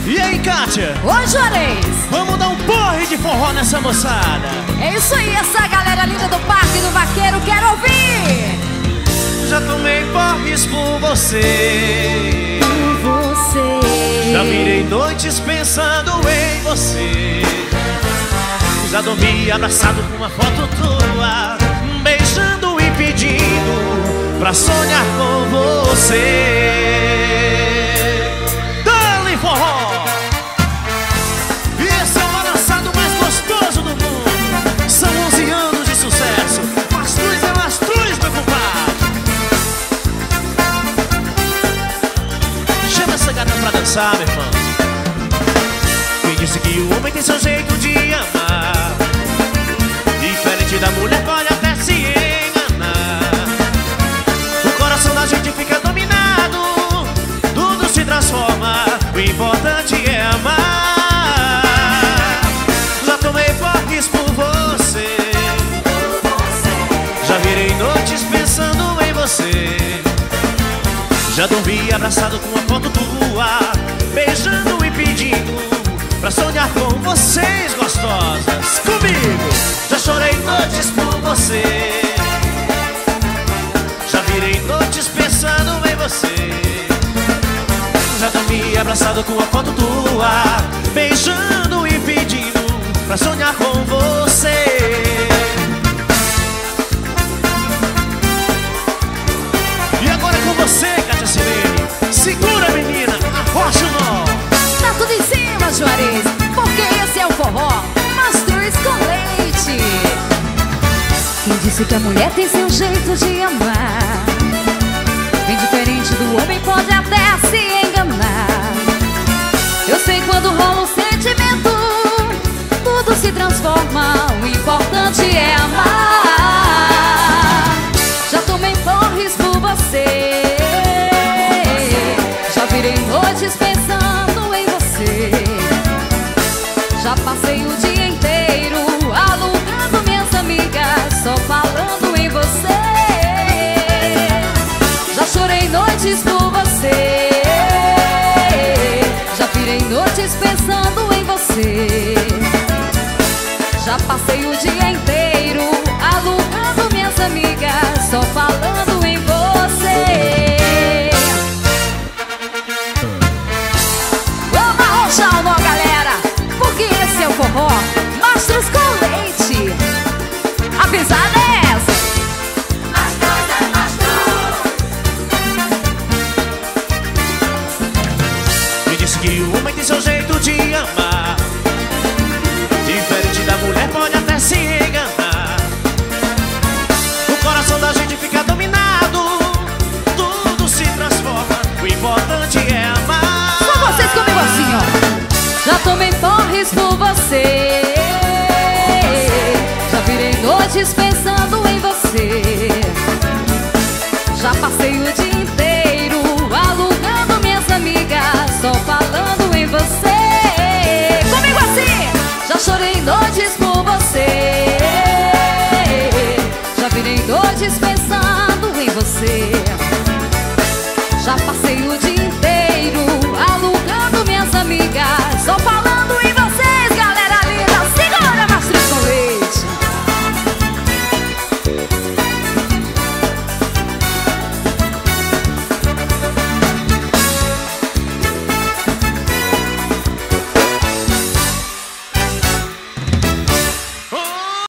E aí, Kátia? Oi, Juarez. Vamos dar um porre de forró nessa moçada. É isso aí, essa galera linda do Parque do Vaqueiro, quero ouvir. Já tomei porres por você. Por você. Já virei noites pensando em você. Já dormi abraçado com uma foto tua, beijando e pedindo pra sonhar com você. Dale forró! Esse é o balançado mais gostoso do mundo. São 11 anos de sucesso. Mastruz é mastruz, meu compadre. Chama essa gata pra dançar, meu irmão. Quem disse que o homem tem seu jeito de amar? Diferente da mulher, pode até se enganar. O coração da gente fica dominado, tudo se transforma, o importante é amar. Já tomei porres por você, já virei noites pensando em você. Já dormi abraçado com uma foto tua, beijando e pedindo pra sonhar com vocês gostosas. Comigo! Já chorei noites por você, já virei noites pensando em você. Já dormi abraçado com a foto tua, beijando e pedindo pra sonhar com você. E agora com você, Kátia Sirene. Segura, menina, arrocha o nó. Tá tudo em cima, Juarez, porque esse é o forró Mastruz com leite. Quem disse que a mulher tem seu jeito de amar? Bem diferente do homem, pode até se enganar. Eu sei quando rola um sentimento, tudo se transforma, o importante é amar. Já tomei porres por você, já virei noites pensando em você. Já passei o dia inteiro alugando minhas amigas, só falando em você. Já chorei noites por você, já virei noites pensando em você. Já passei o dia inteiro alugando minhas amigas, só falando em você. Vamos arrochar o nó, galera, porque esse é o forró Mastruz com leite. A pisada é essa. Mastruz é mastruz. Me disse que o homem tem seu jeito de amar. Diferente da mulher, pode até se enganar. O coração da gente fica dominado, tudo se transforma, o importante é amar. Só vocês comigo assim, ó. Já tomei porres por você, já virei noites pensando em você. Já passei o dia inteiro alugando minhas amigas, só falando em você. Comigo assim! Já chorei noites por você, já virei noites pensando em você. Já passei o dia